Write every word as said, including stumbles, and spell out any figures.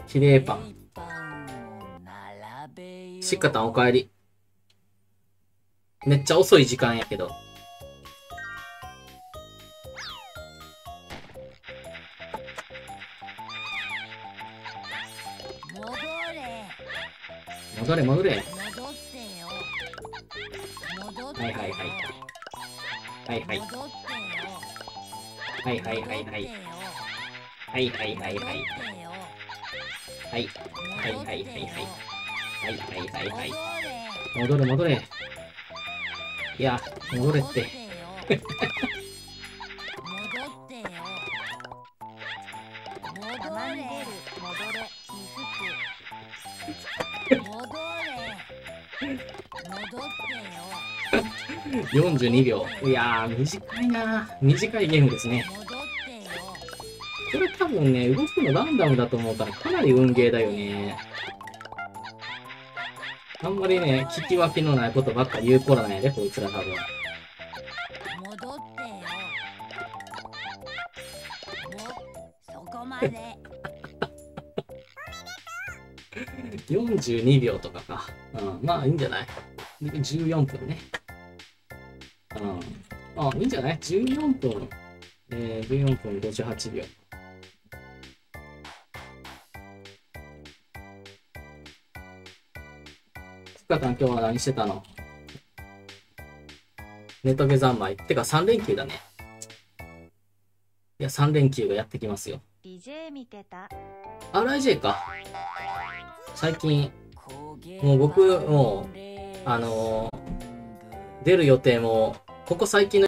きれいパン。しっかたんおかえり。めっちゃ遅い時間やけど。戻れ戻れ。はいはいはい。はいはい。はいはいはいはい。はいはいはいはい。はいはいはいはい。はいはいはいはい。はいはいはいはい。戻れ戻れ。いや、戻れって。よんじゅうにびょう。いやー、短いなー。短いゲームですね。これ多分ね、動くのランダムだと思うから、かなり運ゲーだよね。あんまりね、聞き分けのないことばっか言う子らなんやで、こいつら多分。よんじゅうにびょうとかか。うん、まあいいんじゃない？ じゅうよん 分ね。うん。あ、いいんじゃない？ じゅうよん 分。えー、じゅうよんぷんごじゅうはちびょう。ふかたん、今日は何してたの？ネトゲ三昧。てかさん連休だね。いや、さん連休がやってきますよ。 ビジェー 見てた。 アールアイジェー か。最近、もう僕、もう、あのー出る予定も、ここ最近の